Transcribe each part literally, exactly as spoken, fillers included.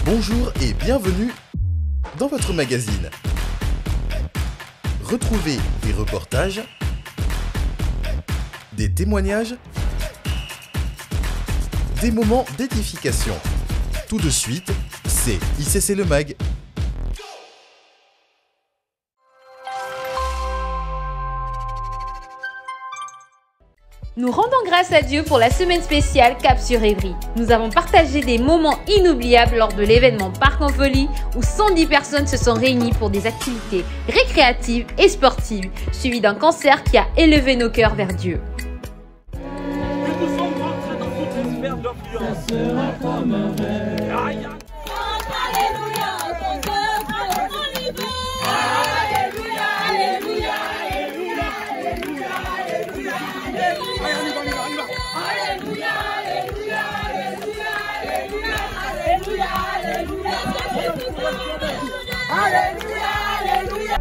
Bonjour et bienvenue dans votre magazine. Retrouvez des reportages, des témoignages, des moments d'édification. Tout de suite, c'est I C C le Mag. Nous rendons grâce à Dieu pour la semaine spéciale Cap sur Évry. Nous avons partagé des moments inoubliables lors de l'événement Parc en Folie où cent dix personnes se sont réunies pour des activités récréatives et sportives, suivies d'un concert qui a élevé nos cœurs vers Dieu. Que nous sommes rentrés dans toutes les sphères d'influence. Ça sera comme un rêve. Alléluia, ton œuvre est libre. Alléluia, alléluia, alléluia, alléluia, alléluia, alléluia. Alléluia, alléluia, alléluia, alléluia, alléluia, alléluia, alléluia.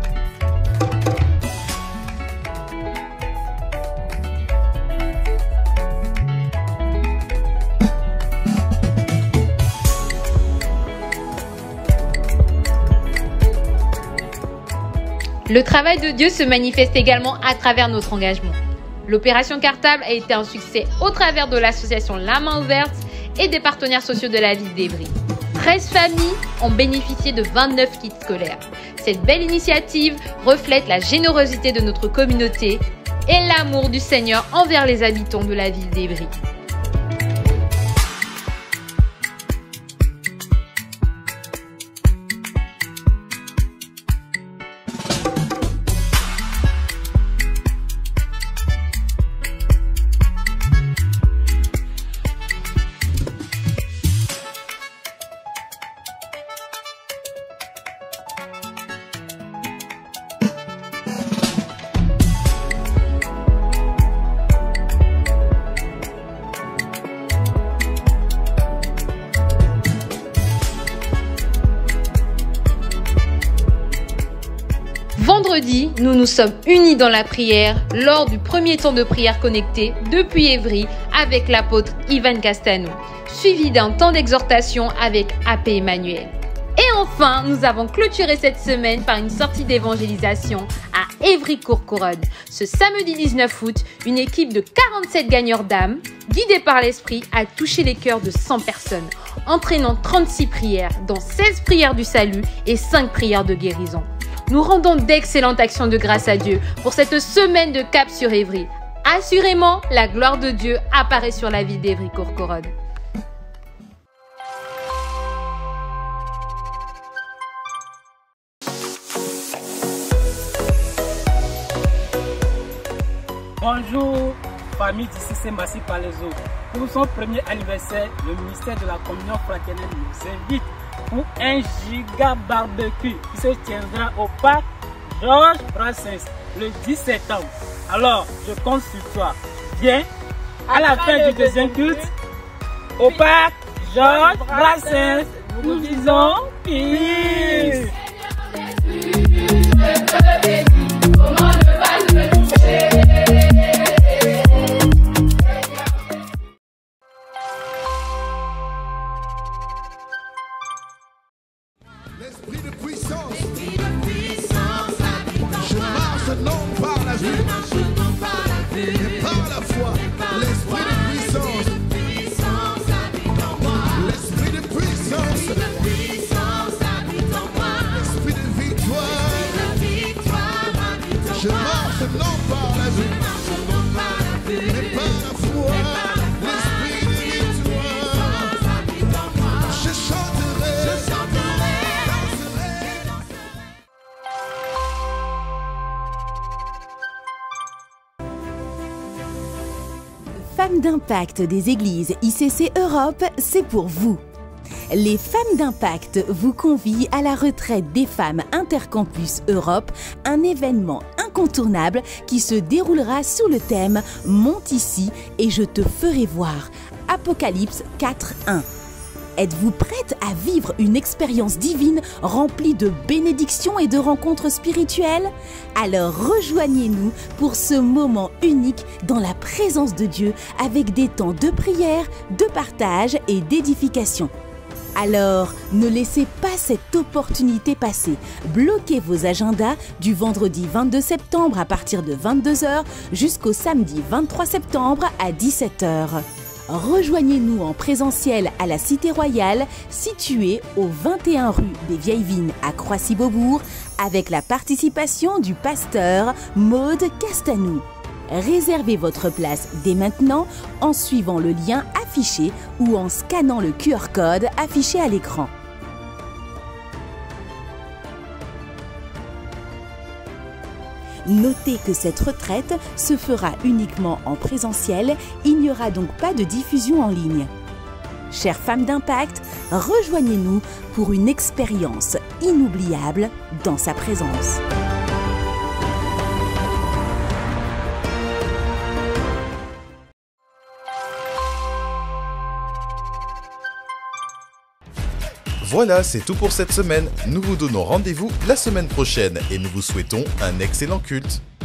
Le travail de Dieu se manifeste également à travers notre engagement. L'opération Cartable a été un succès au travers de l'association La Main Ouverte et des partenaires sociaux de la ville d'Évry. treize familles ont bénéficié de vingt-neuf kits scolaires. Cette belle initiative reflète la générosité de notre communauté et l'amour du Seigneur envers les habitants de la ville d'Évry. Vendredi, nous nous sommes unis dans la prière lors du premier temps de prière connecté depuis Évry avec l'apôtre Ivan Castano, suivi d'un temps d'exhortation avec A P Emmanuel. Et enfin, nous avons clôturé cette semaine par une sortie d'évangélisation à Évry-Courcouronnes. Ce samedi dix-neuf août, une équipe de quarante-sept gagneurs d'âmes, guidés par l'Esprit, a touché les cœurs de cent personnes, entraînant trente-six prières, dont seize prières du salut et cinq prières de guérison. Nous rendons d'excellentes actions de grâce à Dieu pour cette semaine de Cap sur Évry. Assurément, la gloire de Dieu apparaît sur la ville d'Évry-Courcouronnes. Bonjour, famille d'I C C Massy Palaiseau. Pour son premier anniversaire, le ministère de la Communion fraternelle nous invite pour un giga barbecue qui se tiendra au parc Georges Brassens le dix septembre. Alors, je compte sur toi. Viens à la fin du deuxième culte au parc Georges Brassens. Nous disons peace. L'esprit de puissance, l'esprit de puissance je marche non par la vue, mais par la foi. L'esprit de puissance, l'esprit de puissance, l'esprit de victoire, je marche non par la vue, mais par la foi. L'esprit de victoire, je chanterai, je chanterai. Femmes d'impact des églises I C C Europe, c'est pour vous. Les Femmes d'impact vous convient à la retraite des femmes Intercampus Europe, un événement incontournable qui se déroulera sous le thème « Monte ici et je te ferai voir » Apocalypse quatre un. Êtes-vous prête à vivre une expérience divine remplie de bénédictions et de rencontres spirituelles? Alors rejoignez-nous pour ce moment unique dans la présence de Dieu avec des temps de prière, de partage et d'édification. Alors, ne laissez pas cette opportunité passer. Bloquez vos agendas du vendredi vingt-deux septembre à partir de vingt-deux heures jusqu'au samedi vingt-trois septembre à dix-sept heures. Rejoignez-nous en présentiel à la Cité Royale, située au vingt et un rue des Vieilles Vignes à Croissy-Beaubourg, avec la participation du pasteur Maude Castanou. Réservez votre place dès maintenant en suivant le lien affiché ou en scannant le Q R code affiché à l'écran. Notez que cette retraite se fera uniquement en présentiel, il n'y aura donc pas de diffusion en ligne. Chères femmes d'impact, rejoignez-nous pour une expérience inoubliable dans sa présence. Voilà, c'est tout pour cette semaine. Nous vous donnons rendez-vous la semaine prochaine et nous vous souhaitons un excellent culte.